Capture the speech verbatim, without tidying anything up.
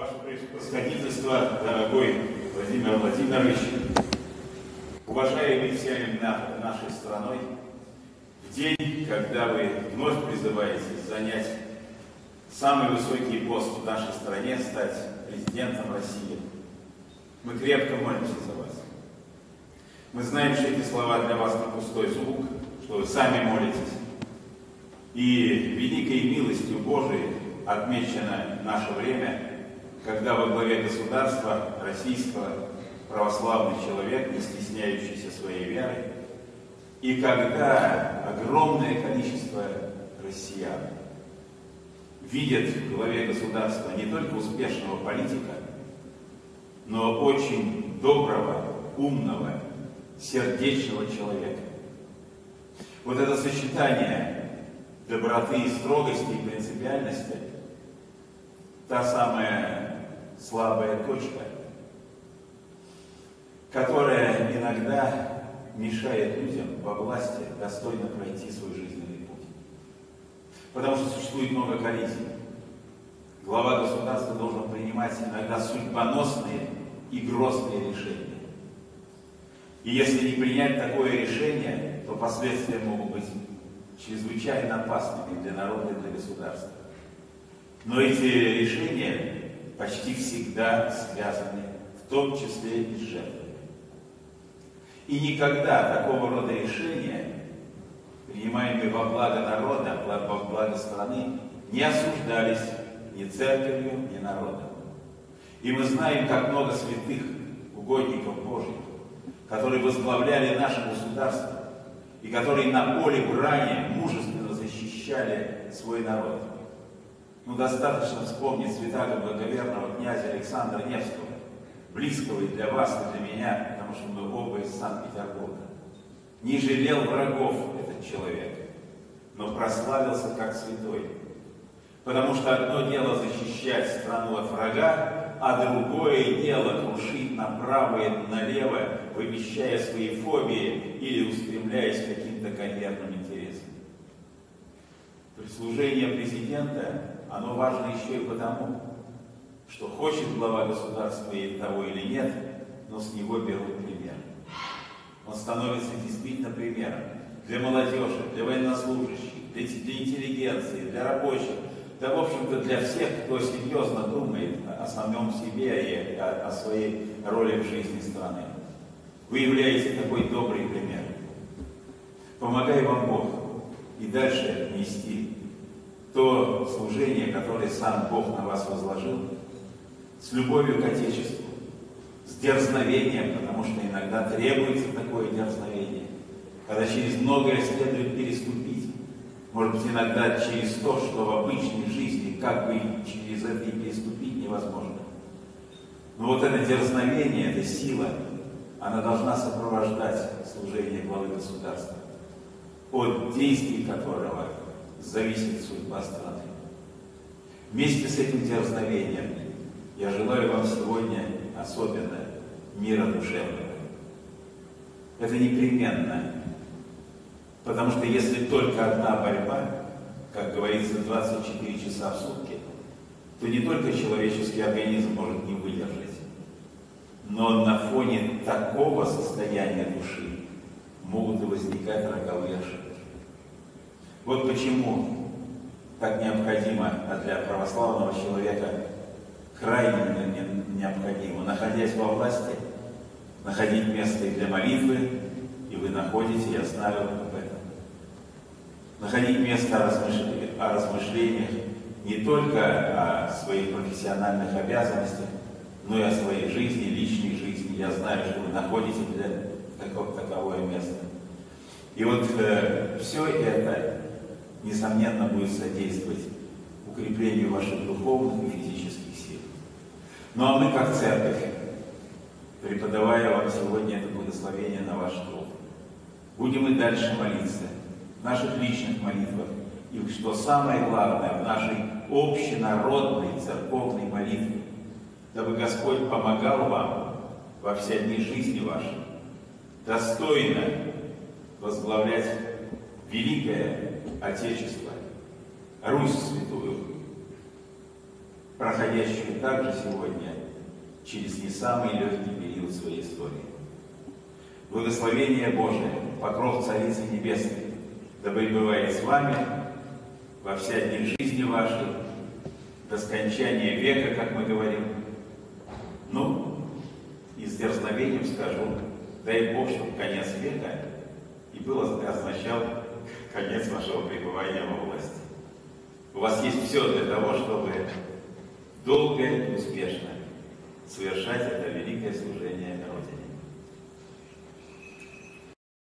Ваше Превосходительство, дорогой Владимир Владимирович, уважаемые все нашей страной, в день, когда вы вновь призываетесь занять самый высокий пост в нашей стране, стать президентом России, мы крепко молимся за вас. Мы знаем, что эти слова для вас не пустой звук, что вы сами молитесь. И великой милостью Божией отмечено наше время, когда во главе государства российского православный человек, не стесняющийся своей веры, и когда огромное количество россиян видят в главе государства не только успешного политика, но очень доброго, умного, сердечного человека. Вот это сочетание доброты и строгости и принципиальности – та самая слабая точка, которая иногда мешает людям во власти достойно пройти свой жизненный путь. Потому что существует много коллизий. Глава государства должен принимать иногда судьбоносные и грозные решения. И если не принять такое решение, то последствия могут быть чрезвычайно опасными для народа и для государства. Но эти решения почти всегда связаны, в том числе и с жертвами. И никогда такого рода решения, принимаемые во благо народа, во благо страны, не осуждались ни церковью, ни народом. И мы знаем, как много святых угодников Божьих, которые возглавляли наше государство и которые на поле брани мужественно защищали свой народ. Ну, достаточно вспомнить святаго благоверного князя Александра Невского, близкого и для вас, и для меня, потому что мы оба из Санкт-Петербурга. Не жалел врагов этот человек, но прославился как святой. Потому что одно дело защищать страну от врага, а другое дело крушить направо и налево, вымещая свои фобии или устремляясь к каким-то карьерным интересам. Прислужение президента, оно важно еще и потому, что хочет глава государства и того или нет, но с него берут пример. Он становится действительно примером для молодежи, для военнослужащих, для, для интеллигенции, для рабочих, да, в общем-то, для всех, кто серьезно думает о самом себе и о, о своей роли в жизни страны. Вы являетесь такой добрый пример. Помогай вам Бог и дальше нести то служение, которое сам Бог на вас возложил, с любовью к Отечеству, с дерзновением, потому что иногда требуется такое дерзновение, когда через многое следует переступить. Может быть, иногда через то, что в обычной жизни как бы через это и переступить невозможно. Но вот это дерзновение, эта сила, она должна сопровождать служение главы государства, от действий которого зависит судьба страны. Вместе с этим дерзновением я желаю вам сегодня особенно мира душевного. Это непременно. Потому что если только одна борьба, как говорится, двадцать четыре часа в сутки, то не только человеческий организм может не выдержать, но на фоне такого состояния души могут и возникать роковые ошибки. Вот почему так необходимо, а для православного человека крайне необходимо, находясь во власти, находить место и для молитвы, и вы находите, я знаю об этом. Находить место о размышлениях, о размышлениях не только о своих профессиональных обязанностях, но и о своей жизни, личной жизни. Я знаю, что вы находите для такого, таковое место. И вот э, все это, несомненно, будет содействовать укреплению ваших духовных и физических сил. Ну а мы, как церковь, преподавая вам сегодня это благословение на ваш труд, будем и дальше молиться в наших личных молитвах, и что самое главное, в нашей общенародной церковной молитве, дабы Господь помогал вам во все дни жизни вашей достойно возглавлять великое Отечество, Русь святую, проходящую также сегодня через не самый легкий период своей истории. Благословение Божие, покров Царицы Небесной, да пребывает с вами во все дни жизни вашей, до скончания века, как мы говорим. Ну, и с дерзновением скажу, дай Бог, чтобы конец века и был означал конец вашего пребывания во власти. У вас есть все для того, чтобы долго и успешно совершать это великое служение Родине.